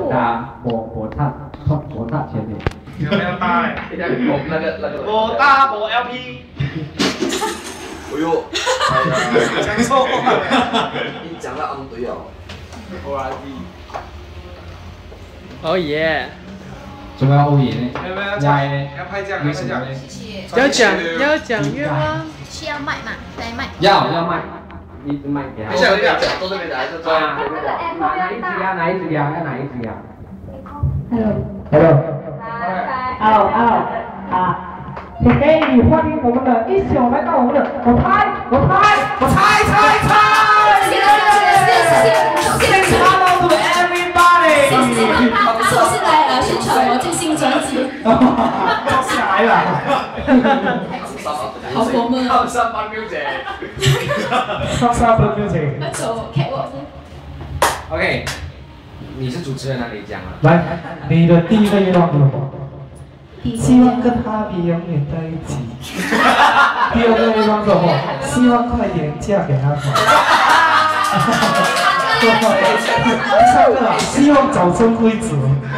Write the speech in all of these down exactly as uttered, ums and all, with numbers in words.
打我我踏我踏前面。 有没有大哎？ 我那个那个。 我大我 L P。 哎呦， 讲错话了。 你讲到安队哦。O R D。 哦耶！ 仲有欧耶呢？ 有没有歪讲？ 呢？ 要拍奖，要拍奖。 谢谢。 要讲要讲愿望。 需要麦吗？来麦。 要要卖，你卖给他。 等一下，等一下，都这边来，这这。 哪哪一只呀？哪一只呀？要哪一只呀 Hello。 ？Hello。 Hello Hello 啊，请给予欢迎我们的一起来到我们的我猜我猜我猜猜猜。 谢谢谢谢谢谢谢谢。 Hello to everybody。 谢谢他，他说是来呃宣传我最新专辑。 坐下来了。 好佛们啊！ 三班表姐。 上上分表情。 要走 catwalk。 OK， 你是主持人啊，你讲啊。 来，你的第一个愿望是什么？希望跟哈比永远在一起。第二个愿望是什么？希望快点嫁给他。第三个啊，希望早生贵子。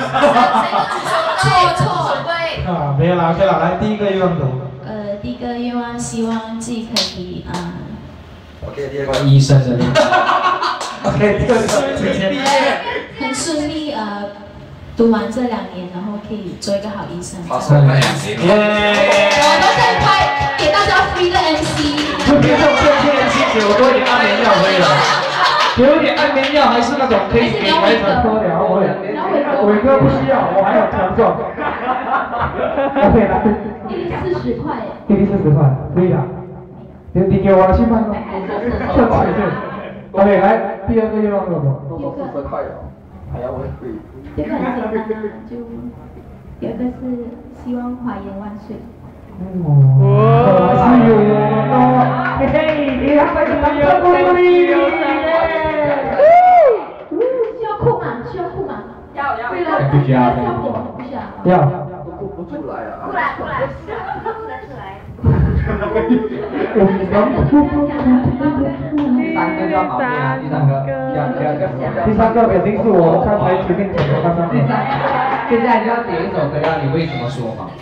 错错对。 啊，没有啦，对了，来第一个愿望是什么？ 呃，第一个愿望希望自己可以啊。 OK， 第二个医生的。 OK， 第二个直接。 很顺利呃，读完这两年，然后可以做一个好医生。 发送了两年。 耶！ 我都在拍给大家 free 的 M C。 就别这种骗骗气，给我多一点安眠药可以了。给我一点安眠药，还是那种可以给孩子喝的，我伟哥不需要，我还有强壮。OK， 来。 一粒四十块。 一粒四十块，可以啊。你你给我去办吗？客气对。OK， 来第二个愿望是什么？ 多少四十块哦？还要问贵。 这个很简单啊，就有一个是希望华颜万岁。 哦，是有哦，嘿嘿，你还在等着鼓励？ 需要哭吗？需要哭吗？要要。为了不需要效果，不需要。 要。 都哭不出来啊。 出来出来，哭得出来。 第三个叫旁边啊，第三个，第二个， 第三个肯定是我刚才决定讲的那三个。 现在就要点一首歌，要你为什么说谎？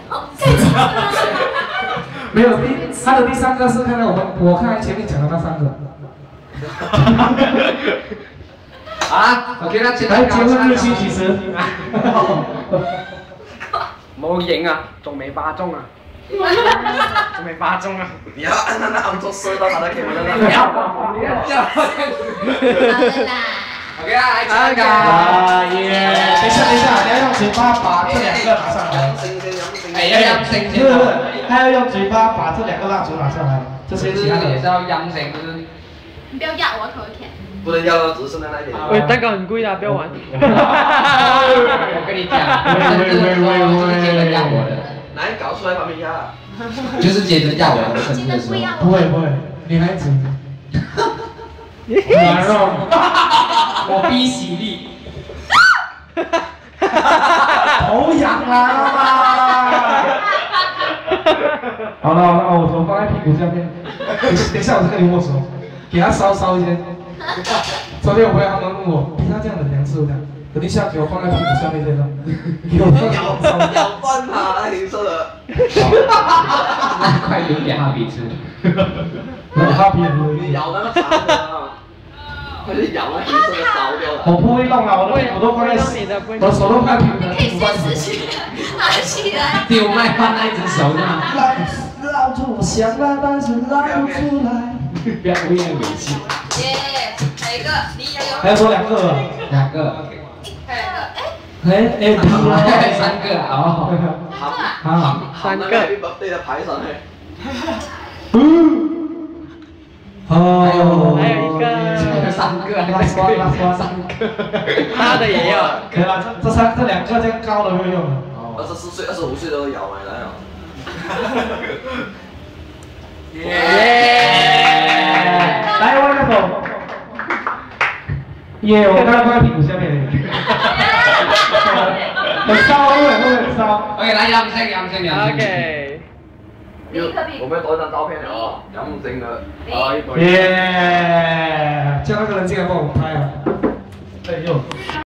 没有第他的第三个是看到我们我刚才前面讲的那三个。 啊 ，OK， 那来结婚日期几时？ 冇影啊，仲未化妝啊，仲未化妝啊。 你要按那那做射到他的 K 我的那。 不要，不要。 好啦。 OK 啊，来唱歌。 啊耶！等一下等一下，你要用嘴巴把这两个拿上来。 哎，要扬声不是不是，他要用嘴巴把这两个蜡烛拿上来。这些其他的也是要扬声，就是。 你不要压我头一天。 不能要了，只是剩下那一点。 喂，蛋糕很贵的，不要玩。 我跟你讲，真的就是接着要我的。 来搞出来把米压。 就是接着要我的生日的时候。 不会不会，女孩子。软肉。 我逼喜力。 头痒了嘛。好了好了，我手放在屁股下面。等等一下，我再跟你握手。 给他烧烧一些。昨天我回来，他们问我，凭他这样的娘是这样，等一下给我放在屁股下面这样。给我咬咬断他，那黑色的。 那快留给哈比吃。 那哈比你咬那个长的啊，快去咬那黑色的烧掉了。 我不会弄啊，我的屁股都放在，我的手都放在屁股的屁股上。 可以随时去拿起来。 丢麦放那一只手上。 拉住我想拉，但是拉不出来。 不要无言委屈。 耶，还有一个，你也有。 还要说两个。 两个。 还有一个，哎。 哎哎， 三个哦。 好， 好， 三个。 对的排上去。 哦。 还有一个。 三个。 拉刷拉刷三个。大的也有。 可以了，这这三这两个这样高的没有用了。 二十四岁、二十五岁都咬完了。 耶！ 来，握个手。耶，我刚刚放在屁股下面。很烧，会不会很烧 ？OK， 来扬声，扬声，扬声。 OK。 我们多一张照片了哦，杨木真的。 耶！叫那个人进来帮我拍啊。对，用。